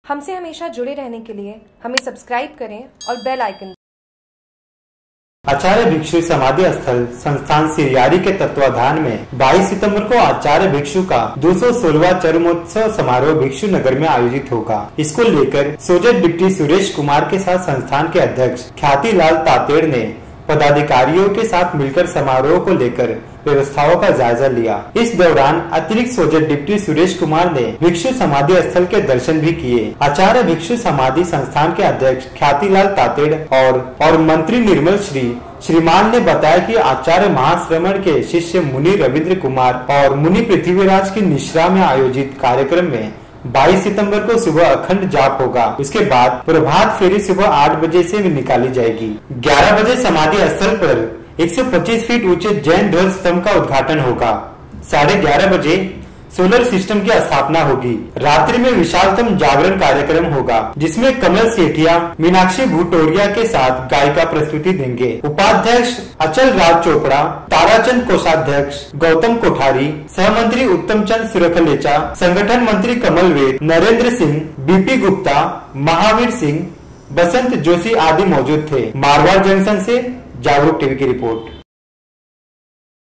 हमसे हमेशा जुड़े रहने के लिए हमें सब्सक्राइब करें और बेल आइकन। आचार्य भिक्षु समाधि स्थल संस्थान सिरियारी के तत्वाधान में 22 सितंबर को आचार्य भिक्षु का 216वां चरमोत्सव समारोह भिक्षु नगर में आयोजित होगा। इसको लेकर सोजत डिप्टी सुरेश कुमार के साथ संस्थान के अध्यक्ष ख्यातिलाल तातेड़ ने पदाधिकारियों के साथ मिलकर समारोह को लेकर व्यवस्थाओं का जायजा लिया। इस दौरान अतिरिक्त सोजत डिप्टी सुरेश कुमार ने भिक्षु समाधि स्थल के दर्शन भी किए। आचार्य भिक्षु समाधि संस्थान के अध्यक्ष ख्यातिलाल तातेड़ और मंत्री निर्मल श्रीमान ने बताया कि आचार्य महाश्रमण के शिष्य मुनि रविंद्र कुमार और मुनि पृथ्वीराज की निश्रा में आयोजित कार्यक्रम में 22 सितंबर को सुबह अखंड जाप होगा। उसके बाद प्रभात फेरी सुबह 8 बजे से निकाली जाएगी। 11 बजे समाधि स्थल पर 125 फीट ऊंचे जैन ध्वज स्तंभ का उद्घाटन होगा। 11:30 बजे सोलर सिस्टम की स्थापना होगी। रात्रि में विशालतम जागरण कार्यक्रम होगा, जिसमें कमल सेठिया मीनाक्षी भूटोरिया के साथ गायिका प्रस्तुति देंगे। उपाध्यक्ष अचल राज चोपड़ा, ताराचंद कोषाध्यक्ष गौतम कोठारी, सहमंत्री उत्तम चंद सुरखलेचा, संगठन मंत्री कमल वेद, नरेंद्र सिंह, बीपी गुप्ता, महावीर सिंह, बसंत जोशी आदि मौजूद थे। मारवाड़ जंक्शन से जागरूक टीवी की रिपोर्ट।